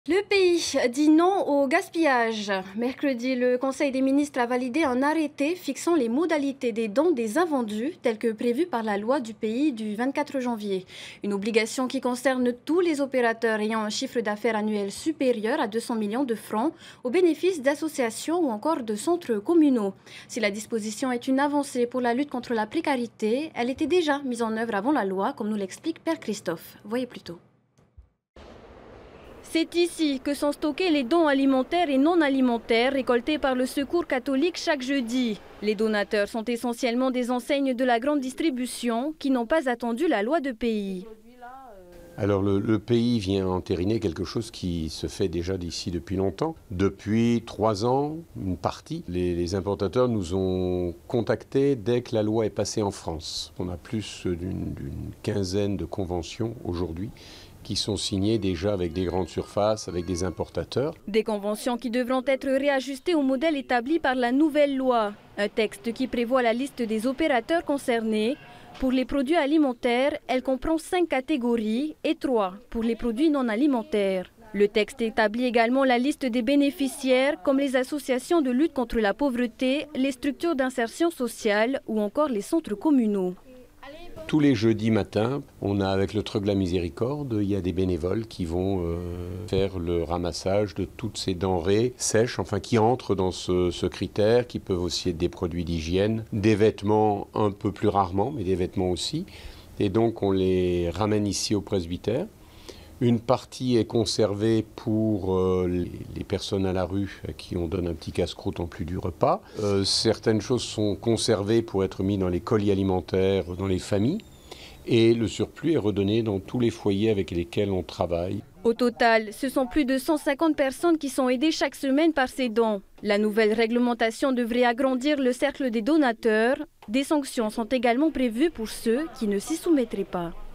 Le pays dit non au gaspillage. Mercredi, le Conseil des ministres a validé un arrêté fixant les modalités des dons des invendus, telles que prévues par la loi du pays du 24 janvier. Une obligation qui concerne tous les opérateurs ayant un chiffre d'affaires annuel supérieur à 200 millions de francs, au bénéfice d'associations ou encore de centres communaux. Si la disposition est une avancée pour la lutte contre la précarité, elle était déjà mise en œuvre avant la loi, comme nous l'explique Père Christophe. Voyez plutôt. C'est ici que sont stockés les dons alimentaires et non alimentaires récoltés par le Secours catholique chaque jeudi. Les donateurs sont essentiellement des enseignes de la grande distribution qui n'ont pas attendu la loi de pays. Alors le pays vient entériner quelque chose qui se fait déjà d'ici depuis longtemps. Depuis 3 ans, une partie, les importateurs nous ont contactés dès que la loi est passée en France. On a plus d'une quinzaine de conventions aujourd'hui qui sont signées déjà avec des grandes surfaces, avec des importateurs. Des conventions qui devront être réajustées au modèle établi par la nouvelle loi. Un texte qui prévoit la liste des opérateurs concernés. Pour les produits alimentaires, elle comprend 5 catégories et 3 pour les produits non alimentaires. Le texte établit également la liste des bénéficiaires comme les associations de lutte contre la pauvreté, les structures d'insertion sociale ou encore les centres communaux. Tous les jeudis matins, on a avec le Treuc de la Miséricorde, il y a des bénévoles qui vont faire le ramassage de toutes ces denrées sèches, enfin qui entrent dans ce critère, qui peuvent aussi être des produits d'hygiène, des vêtements un peu plus rarement, mais des vêtements aussi. Et donc on les ramène ici au presbytère. Une partie est conservée pour les personnes à la rue à qui on donne un petit casse-croûte en plus du repas. Certaines choses sont conservées pour être mises dans les colis alimentaires, dans les familles. Et le surplus est redonné dans tous les foyers avec lesquels on travaille. Au total, ce sont plus de 150 personnes qui sont aidées chaque semaine par ces dons. La nouvelle réglementation devrait agrandir le cercle des donateurs. Des sanctions sont également prévues pour ceux qui ne s'y soumettraient pas.